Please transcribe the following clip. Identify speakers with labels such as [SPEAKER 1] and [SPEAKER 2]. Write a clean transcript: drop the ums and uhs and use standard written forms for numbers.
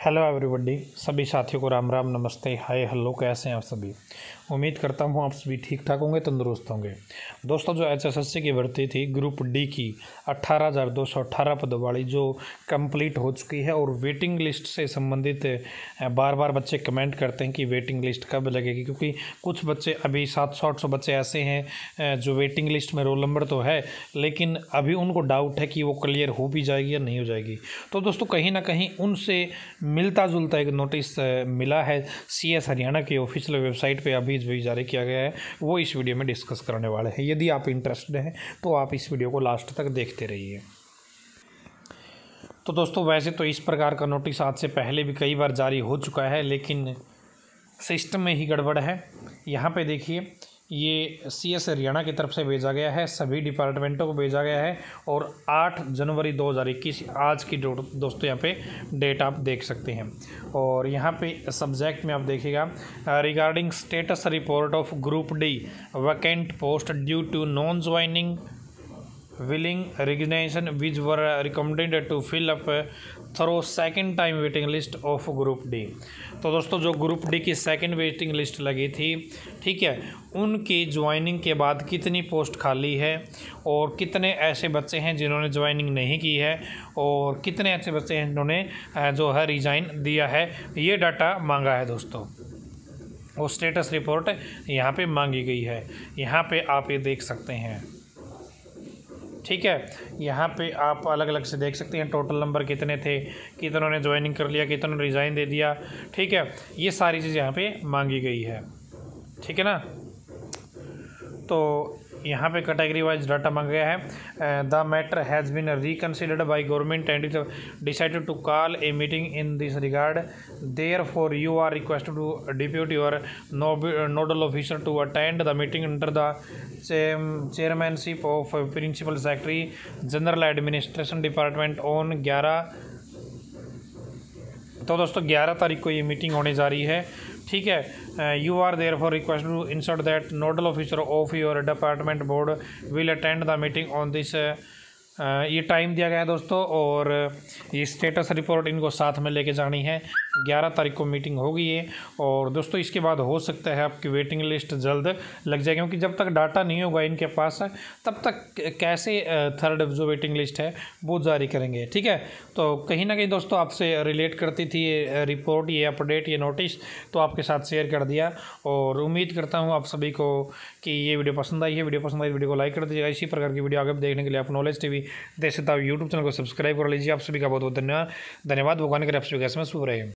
[SPEAKER 1] Hello everybody, सभी साथियों को राम राम, नमस्ते, हाय, हेलो। कैसे हैं आप सभी? उम्मीद करता हूँ आप सभी ठीक ठाक होंगे, तंदुरुस्त होंगे। दोस्तों, जो एचएसएससी की भर्ती थी ग्रुप डी की 18,218 पदों वाली जो कंप्लीट हो चुकी है, और वेटिंग लिस्ट से संबंधित बार बार बच्चे कमेंट करते हैं कि वेटिंग लिस्ट कब लगेगी, क्योंकि कुछ बच्चे अभी 700-800 बच्चे ऐसे हैं जो वेटिंग लिस्ट में रोल नंबर तो है, लेकिन अभी उनको डाउट है कि वो क्लियर हो भी जाएगी या नहीं हो जाएगी। तो दोस्तों, कहीं ना कहीं उनसे मिलता जुलता एक नोटिस मिला है सीएस हरियाणा की ऑफिशियल वेबसाइट पे अभी भी जारी किया गया है, वो इस वीडियो में डिस्कस करने वाले हैं। यदि आप इंटरेस्टेड हैं तो आप इस वीडियो को लास्ट तक देखते रहिए। तो दोस्तों, वैसे तो इस प्रकार का नोटिस आज से पहले भी कई बार जारी हो चुका है, लेकिन सिस्टम में ही गड़बड़ है। यहाँ पे देखिए, ये सीएस हरियाणा की तरफ से भेजा गया है, सभी डिपार्टमेंटों को भेजा गया है, और 8 जनवरी 2021 आज की दोस्तों यहाँ पे डेट आप देख सकते हैं। और यहाँ पे सब्जेक्ट में आप देखिएगा, regarding status report of group D vacant post due to non joining willing resignation which were recommended to fill up through second time waiting list of group D। तो दोस्तों, जो ग्रुप डी की second waiting list लगी थी, ठीक है, उनकी joining के बाद कितनी पोस्ट खाली है, और कितने ऐसे बच्चे हैं जिन्होंने ज्वाइनिंग नहीं की है, और कितने ऐसे बच्चे हैं जिन्होंने जो है रिजाइन दिया है, ये डाटा मांगा है दोस्तों। वो स्टेटस रिपोर्ट यहाँ पे मांगी गई है, यहाँ पे आप ये देख सकते हैं, ठीक है। यहाँ पे आप अलग अलग से देख सकते हैं टोटल नंबर कितने थे, कितनों ने ज्वाइनिंग कर लिया, कितनों ने रिज़ाइन दे दिया, ठीक है। ये सारी चीज़ यहाँ पे मांगी गई है, ठीक है ना। तो यहाँ पे कैटेगरी वाइज डाटा मांगा गया है। The matter has been reconsidered by government and is decided to call a meeting in this regard, therefore you are requested to depute your nodal officer to attend the meeting under the chairmanship of principal secretary general administration department on 11। तो दोस्तों, 11 तारीख को ये meeting होने जा रही है, ठीक है। You are therefore request to insert that nodal officer of your department board will attend the meeting on this. ये टाइम दिया गया है दोस्तों, और ये स्टेटस रिपोर्ट इनको साथ में लेके जानी है। 11 तारीख को मीटिंग होगी ये, और दोस्तों इसके बाद हो सकता है आपकी वेटिंग लिस्ट जल्द लग जाए, क्योंकि जब तक डाटा नहीं होगा इनके पास तब तक कैसे थर्ड जो वेटिंग लिस्ट है वो जारी करेंगे, ठीक है। तो कहीं ना कहीं दोस्तों आपसे रिलेट करती थी ये रिपोर्ट, ये अपडेट, ये नोटिस, तो आपके साथ शेयर कर दिया, और उम्मीद करता हूँ आप सभी को कि ये वीडियो पसंद आई है। वीडियो पसंद आई वीडियो को लाइक कर दीजिएगा। इसी प्रकार की वीडियो आगे देखने के लिए आप नॉलेज टीवी देख सकते हो यूट्यूब चैनल को सब्सक्राइब कर लीजिए। आप सभी का बहुत बहुत धन्यवाद। भगवान करे आप सभी का समय शुभ रहे।